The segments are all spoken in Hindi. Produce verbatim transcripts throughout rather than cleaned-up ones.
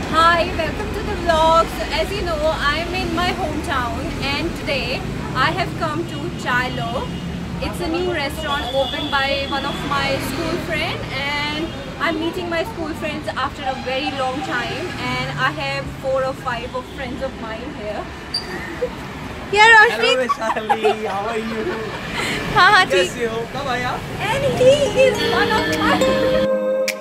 Hi, welcome to the vlog. So as you know, I'm in my hometown and today I have come to Vala. It's a new restaurant opened by one of my school friends, and I'm meeting my school friends after a very long time, and I have four or five of friends of mine here. Yeah, Roshni. Hello Vaishali, how are you? हाँ हाँ ठीक. कैसे हो? कब आया? And he is one of my.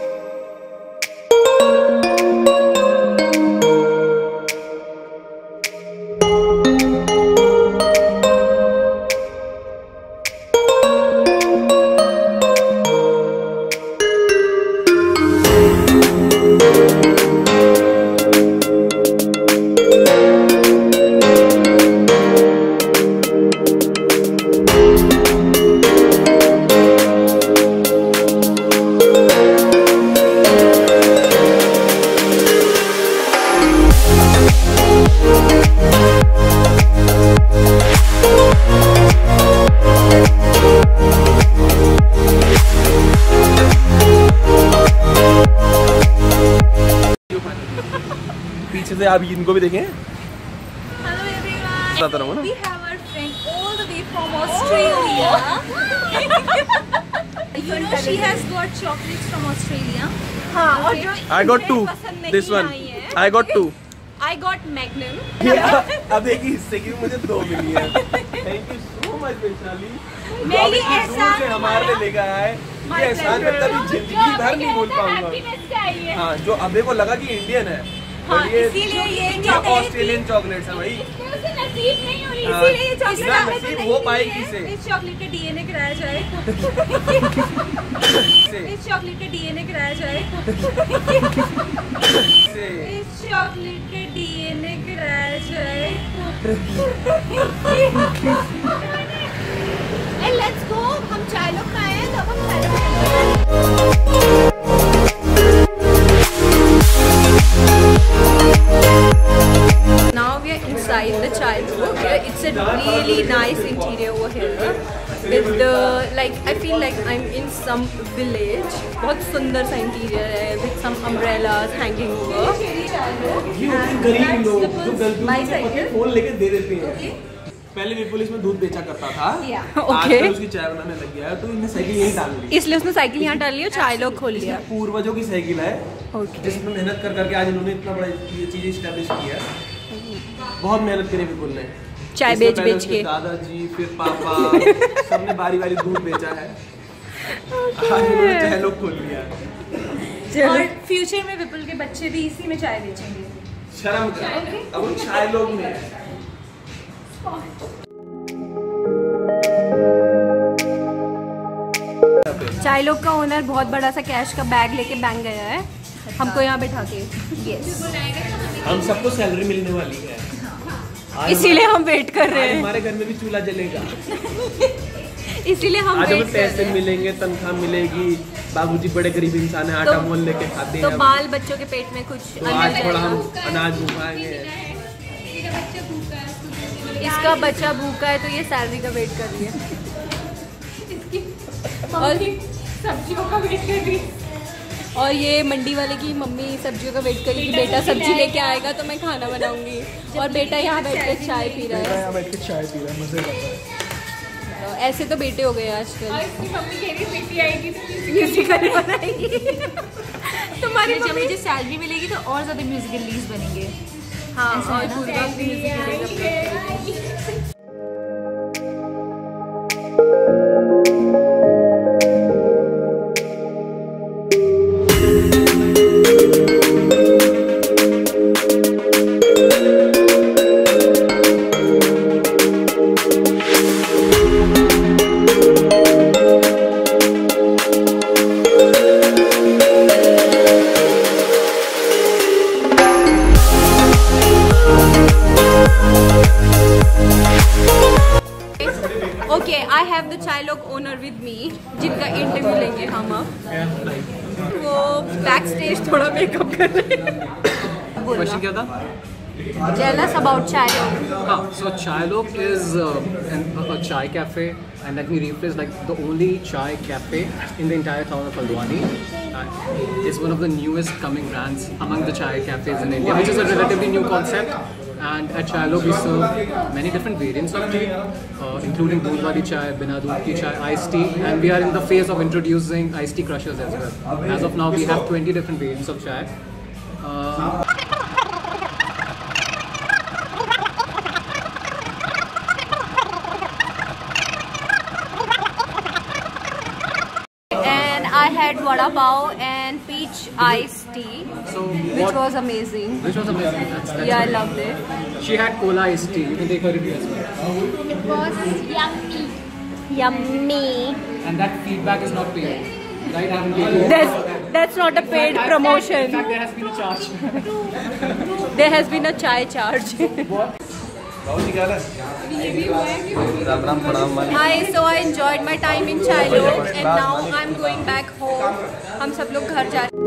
पीछे से आप इनको भी देखें. Hello everyone. We have our friend all the way from Australia. You know she has got chocolates from Australia. हाँ और जो I got two. This one. I got two. I got Magnum. अब एक ही हिस्से की मुझे दो मिली है. Thank you so much Vaishali. मैं ये एहसान से हमारे लिए लेकर आए. ये एहसान मैं कभी जिंदगी भर नहीं भूल पाऊंगा. हाँ जो अबे को लगा कि इंडियन है. हाँ, इसीलिए ये ऑस्ट्रेलियन चॉकलेट्स है भाई. उसे नसीब नहीं हो रही, इसीलिए ये चॉकलेट नसीब हो पाएगी से. इस चॉकलेट का डीएनए कराया जाए. इस चॉकलेट का डीएनए कराया जाए. इस चॉकलेट का डीएनए कराया जाए. And let's go. हम चाय लोग खाए हैं तो हम खाए. Now we are inside the chai look. It's a really nice interior over here. With the like, I feel like I'm in some village. बहुत सुंदर सा interior है. With some umbrellas hanging over. ये गरीब लोग जो गलती से फोन लेके दे देते हैं. पहले विपुल इसमें दूध बेचा करता था. आजकल उसकी चाय बनाने लग गया है, तो इन्हें साइकिल यहीं डाल ली. इसलिए उसने साइकिल यहाँ डाल ली और चाय लोग खोल लिया. पूर्वजों की साइकिल है. Okay. जिसमें मेहनत कर करके आज इन्होंने इतना बड़ा ये चीज़ इस्टेब्लिश किया है. बहुत मेहनत करी विपुल ने. चाय बेच बेच के दादाजी फिर पापा सबने बारी बारी दूध बेचा है. आज इन्होंने चाय लोग खोल लिया. और फ्यूचर में विपुल के बच्चे भी इसी में चाय बेचेंगे. शर्म कर. अब वो चाय लोग में है. चाय लोग का ओनर बहुत बड़ा सा कैश का बैग लेके बैंक गया है हमको यहाँ बैठा के. यस हम सबको सैलरी मिलने वाली है, इसीलिए हम वेट कर रहे हैं. हमारे घर में भी चूल्हा जलेगा. इसीलिए हम आज हमें पैसे मिलेंगे, तनख्वाह मिलेगी. बाबूजी बड़े गरीब इंसान है, आटा मोल लेके खाते हैं. तो बाल बच्चों के पेट में कुछ तो आज थोड़ा हम अनाज घुमाएंगे. इसका बच्चा भूखा है तो ये सैलरी का वेट कर रही है. और सब्जियों का वेट कर रही है. और ये मंडी वाले की मम्मी सब्जियों का वेट कर रही है कि बेटा सब्जी लेके आएगा तो मैं खाना बनाऊंगी. और बेटा यहाँ बैठ के चाय पी रहा है. बैठ के चाय पी रहा है, मजे कर रहा है. ऐसे तो बेटे हो गए आजकल. और इसकी मम्मी कह रही बेटी आएगी तो म्यूजिकल बनाएगी. तुम्हारी जब मुझे सैलरी मिलेगी तो और ज्यादा म्यूजिकल लीज बनेंगे. हाँ और पूरा musical. Okay I have the Chai Log owner with me जिनका इंटरव्यू लेंगे हम अब. वो बैक स्टेज थोड़ा मेकअप कर रहे हैं. क्वेश्चन क्या था? Tell us about Chai Lok. Ah, so Chai Lok is uh, an, a chai cafe and let me rephrase, like the only chai cafe in the entire town of Haldwani. Uh, it's one of the newest coming brands among the chai cafes in India, which is a relatively new concept. And at Chaylo we serve many different variants of tea, uh, including doodh wali chai, bina doodh ki chai, iced tea, and we are in the phase of introducing iced tea crushers as well. As of now, we have twenty different variants of chai. Uh, I had vada pav and peach iced tea, so which what, was amazing. Which was amazing. That's, that's yeah, amazing. I loved it. She had cola iced tea. You can take her review as well. It was yummy. Yummy. And that feedback is not paid. Right? I haven't paid. That's, that's not a paid fact, promotion. In fact, there has been a charge. There has been a chai charge. Hi, so I enjoyed my time in Chaylo and now I'm going back home. हम सब लोग घर जा रहे हैं.